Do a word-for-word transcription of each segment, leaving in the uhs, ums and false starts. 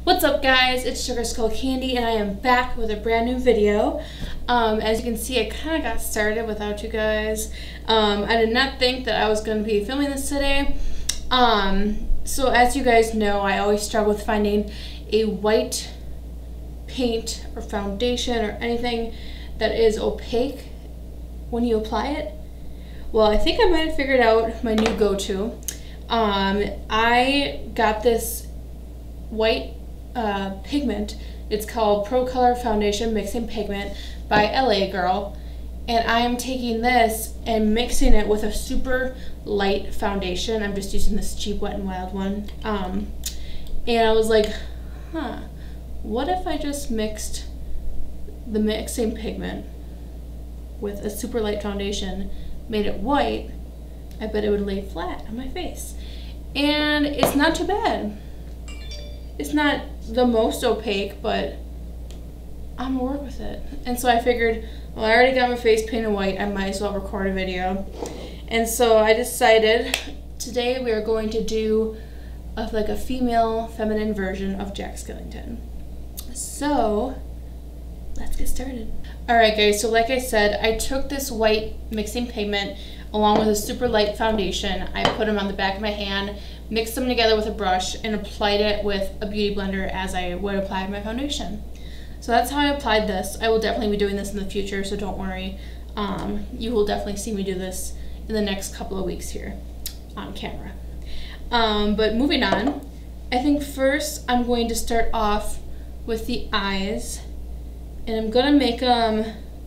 What's up guys, it's Sugar Skull Candy and I am back with a brand new video. Um, as you can see, I kind of got started without you guys. Um, I did not think that I was going to be filming this today. Um, so as you guys know, I always struggle with finding a white paint or foundation or anything that is opaque when you apply it. Well, I think I might have figured out my new go-to. Um, I got this white uh, pigment. It's called Pro Color Foundation Mixing Pigment by L A Girl, and I am taking this and mixing it with a super light foundation. I'm just using this cheap Wet n Wild one, um, and I was like, huh, what if I just mixed the mixing pigment with a super light foundation, made it white? I bet it would lay flat on my face, and it's not too bad. It's not the most opaque, but I'm gonna work with it. And so I figured, well, I already got my face painted white, I might as well record a video. And so I decided today we are going to do a, like a female feminine version of Jack Skellington. So let's get started. Alright guys, so like I said, I took this white mixing pigment along with a super light foundation. I put them on the back of my hand, mixed them together with a brush, and applied it with a beauty blender as I would apply my foundation. So that's how I applied this. I will definitely be doing this in the future, so don't worry. Um, you will definitely see me do this in the next couple of weeks here on camera. Um, but moving on, I think first I'm going to start off with the eyes, and I'm gonna make them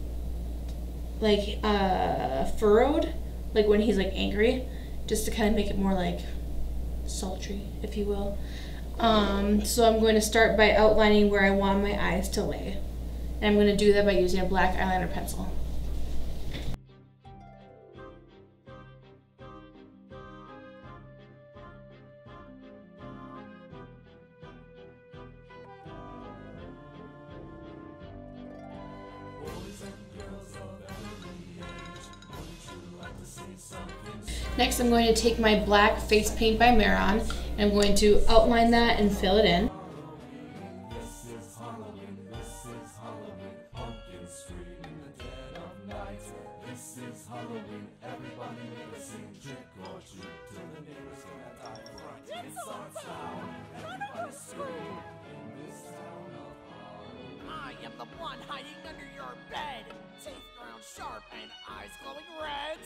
like uh, furrowed, like when he's like angry, just to kind of make it more like sultry, if you will. Um, so I'm going to start by outlining where I want my eyes to lay. And I'm going to do that by using a black eyeliner pencil. Next, I'm going to take my black face paint by Mehron, and I'm going to outline that and fill it in. I am the one hiding under your bed, teeth ground sharp and eyes glowing red.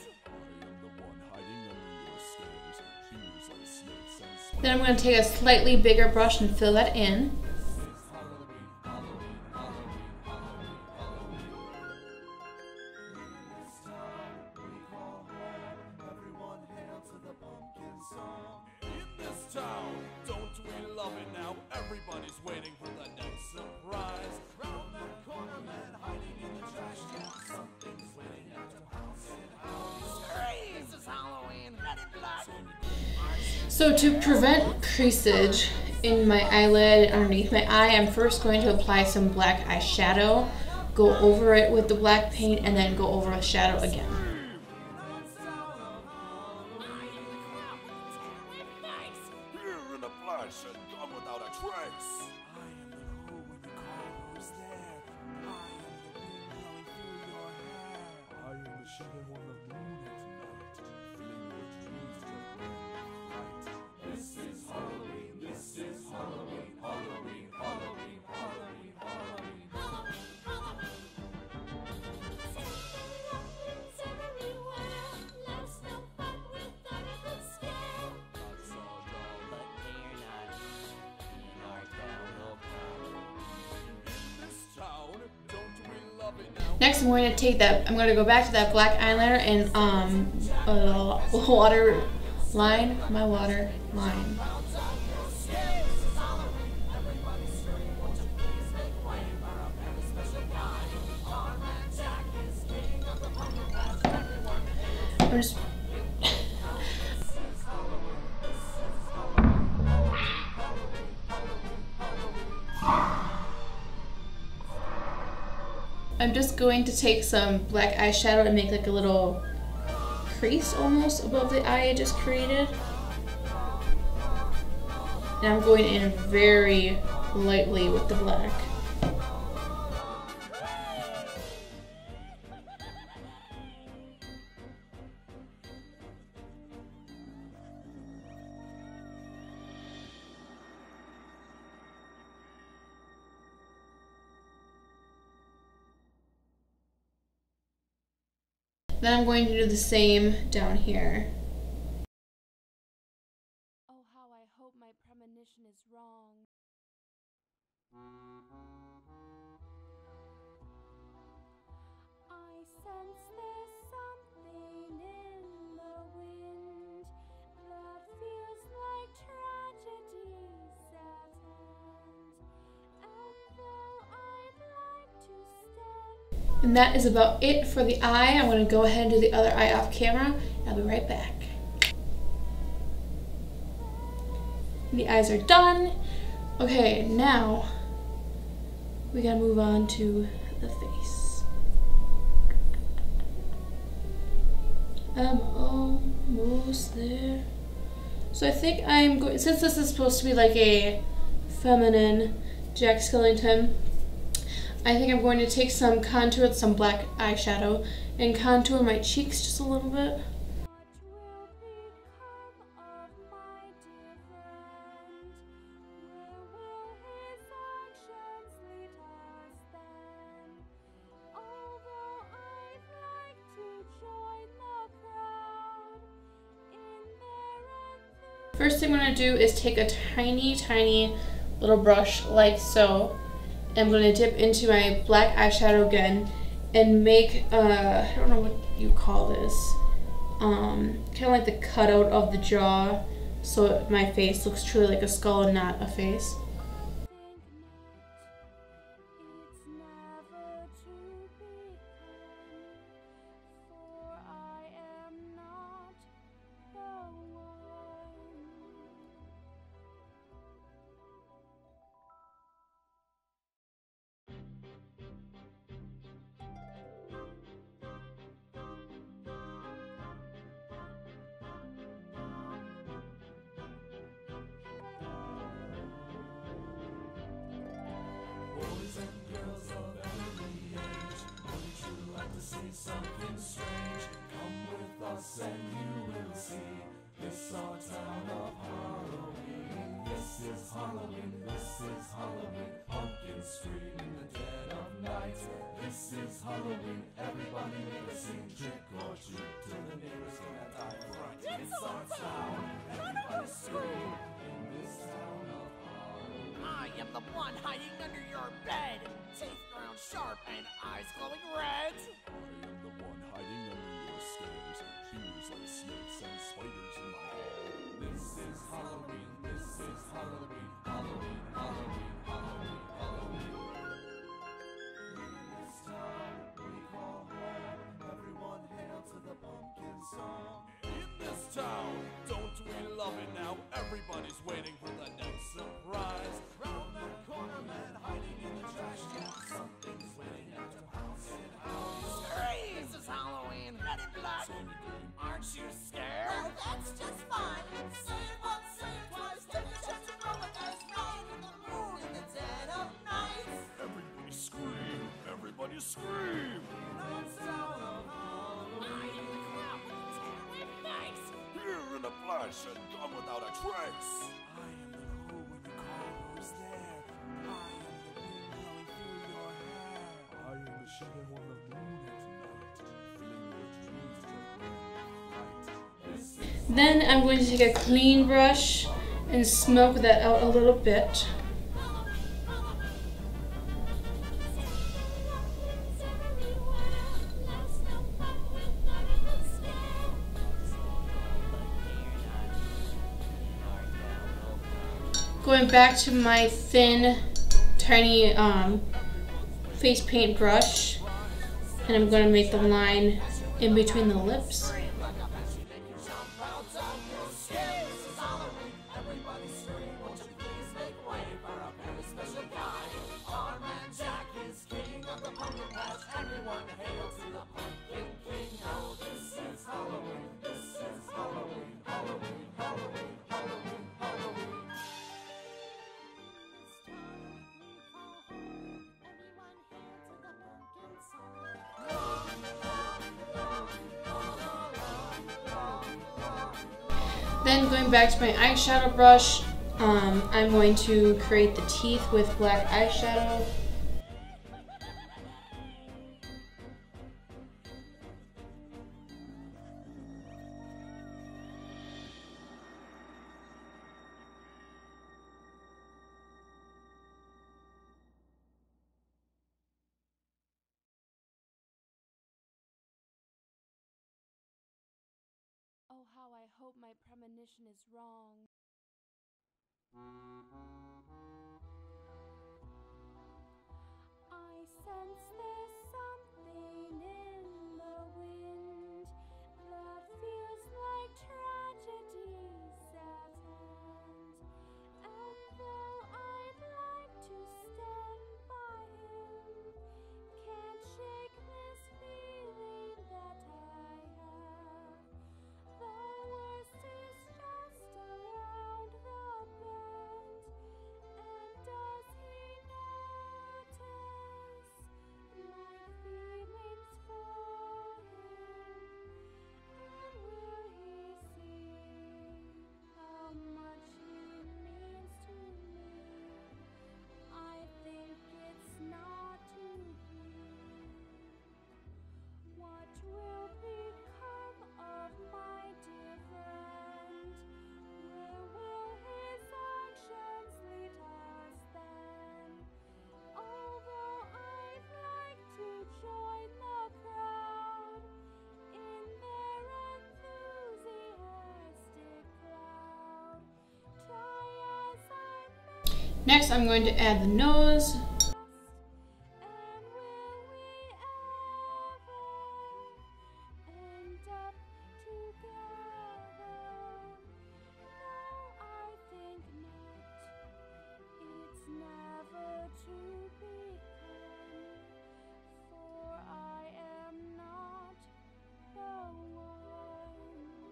Then I'm going to take a slightly bigger brush and fill that in. So to prevent creasage in my eyelid underneath my eye, I'm first going to apply some black eyeshadow, go over it with the black paint, and then go over a shadow again. Next, I'm going to take that, I'm going to go back to that black eyeliner and um, uh, water line, my water line. I'm just I'm just going to take some black eyeshadow and make like a little crease almost above the eye I just created. And I'm going in very lightly with the black. Then I'm going to do the same down here. Oh, how I hope my premonition is wrong. I sense there's something in the wind that feels like tragedy's at hand. And though I'd like to stand, And that is about it for the eye. I'm going to go ahead and do the other eye off camera. I'll be right back. The eyes are done. Okay, now we gotta move on to the face. I'm almost there. So I think I'm going, since this is supposed to be like a feminine Jack Skellington, I think I'm going to take some contour with some black eyeshadow and contour my cheeks just a little bit. First thing I'm going to do is take a tiny, tiny little brush like so. I'm going to dip into my black eyeshadow again and make, uh, I don't know what you call this, um, kind of like the cutout of the jaw so my face looks truly like a skull and not a face. Something strange, come with us and you will see. This our town of Halloween. This is Halloween, this is Halloween. Pumpkins scream in the dead of night. This is Halloween, everybody make a scene. Trick or treat till the neighbors get a die fright. It's our town, everybody scream in this town of Halloween. I am the one hiding under your bed, teeth ground sharp and eyes glowing red. I am the one hiding under your stairs, fingers like snakes and spiders in my hair. This is Halloween, this is Halloween, Halloween, Halloween, Halloween, Halloween. In this town we call home, everyone hail to the pumpkin song. In this town, don't we love it now? Everybody's waiting for the next surprise. Round that corner, man, hiding in the trash can. Something's waiting at the house and house. This is Halloween, red and black. Aren't you scared? Well, that's just fine. Say it once, say it twice. Take a chance to know what that's right. In the moon, in the dead of night. Everybody scream, everybody scream. In our town of Halloween. I am the crowd with the terrible face. Here in a flash and gone without a trace. I am the who when you call who's there. I am the wind blowing through your hair. I am the shadow on the moon at night, filling your dreams to bring light. This is Then I'm going to take a clean brush and smoke that out a little bit. Going back to my thin, tiny um, face paint brush, and I'm going to make the line in between the lips. Then going back to my eyeshadow brush, um, I'm going to create the teeth with black eyeshadow. Oh, how I hope my premonition is wrong. I sense there's something in the wind that feels like tragedy's at hand. And though I'd like to stand by him, can't shake this feeling that I have. The worst is just around the bend. And does he notice my feelings for him? And will he see how much he means to me? I think it's not to be. What will become of my dear friend? Where will his actions lead us then? Although I'd like to join the crowd in their enthusiastic cloud, try as I may. Next, I'm going to add the nose. And will we ever end up together? No, I think not. It's never to become, for I am not the one.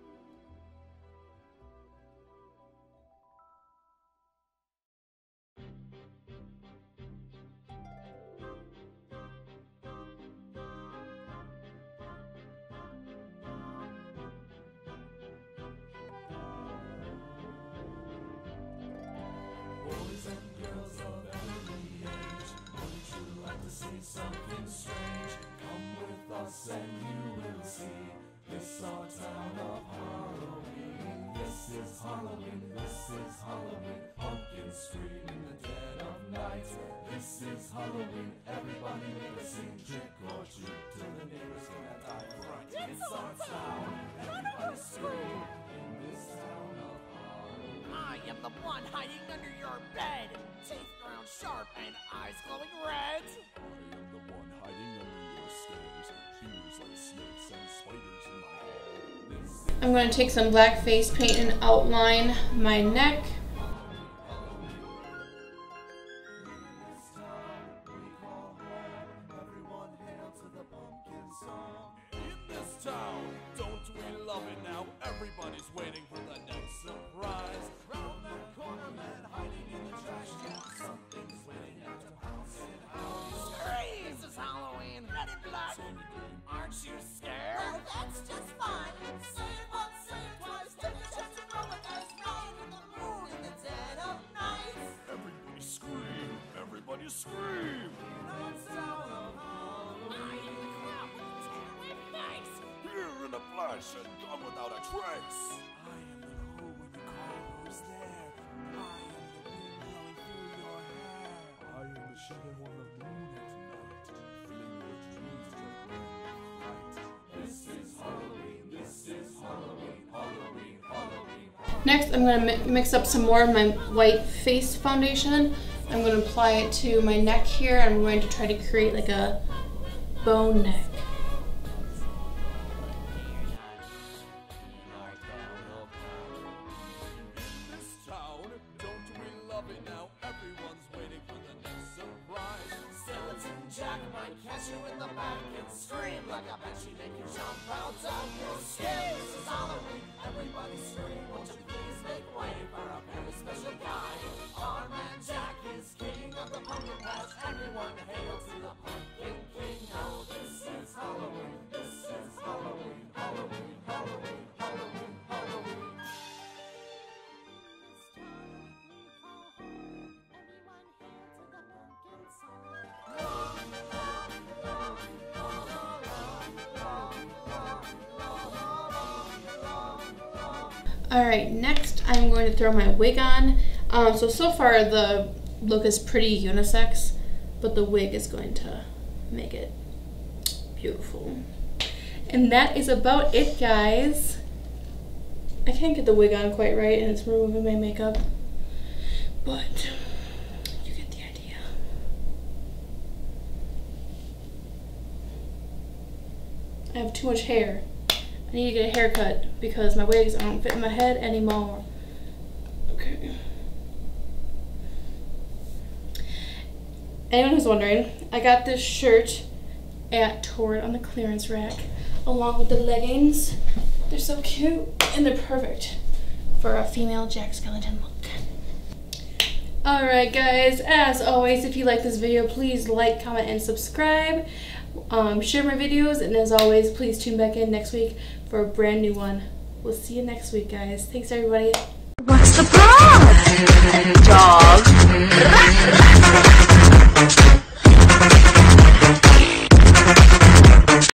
Boys and girls of every age, wouldn't you like to see something strange? Come with us and you will see this our town of Halloween. This is Halloween, this is Halloween. Pumpkins scream in the dead of night. This is Halloween, everybody make a scene. Trick or treat till the neighbors get that eye right. It's our town, everybody scream in this town of Halloween. I am the one hiding under your bed. Teeth ground sharp and eyes glowing red. I am the one hiding under your stairs. Fingers like snakes and spiders in my hair. This is I'm going to take some black face paint and outline my neck. this town we call home. Everyone hail to the pumpkin song. In this town, don't we love it now? Everybody's waiting for the next surprise. Round that corner, man hiding in the trash can. Something's waiting at the house in house. Scream! This is Halloween. Red and black. Aren't you scared? Well, that's just fine. Say it once, say it twice. Take a chance to roll the dice. Ride with the moon in the dead of night. Everybody scream! Everybody scream! I am the crowd with the terrible face. Here in a flash and gone without a trace. I am the who when you call who's there. I am the wind blowing through your hair. I am the shadow on the moon at night, filling your dreams to bring light. This is Halloween. This is Halloween. Halloween. Halloween. Next, I'm going to mi mix up some more of my white face foundation. I'm going to apply it to my neck here. I'm going to try to create like a bone neck. This town, don't we love it now? Everyone's waiting for the next surprise. Skeleton Jack might catch you in the back and scream like I bet she make you jump out of your skin. This is Halloween. Everybody scream. Won't you please make way for a very special guy? Our man Jack is king of the pumpkin patch. Everyone hail to the pumpkin king. Oh, this is Halloween. This is Halloween. Halloween. Halloween. Halloween. Halloween. Alright, next I'm going to throw my wig on. Um, so, so far the look is pretty unisex, but the wig is going to make it beautiful. And that is about it, guys. I can't get the wig on quite right and it's removing my makeup, but you get the idea. I have too much hair. I need to get a haircut because my wigs don't fit in my head anymore. Okay. Anyone who's wondering, I got this shirt at Torrid on the clearance rack along with the leggings. They're so cute and they're perfect for a female Jack Skellington look. Alright guys, as always, if you like this video, please like, comment, and subscribe. Um, share my videos, and as always, please tune back in next week for a brand new one. We'll see you next week, guys. Thanks, everybody. What's the problem, dog?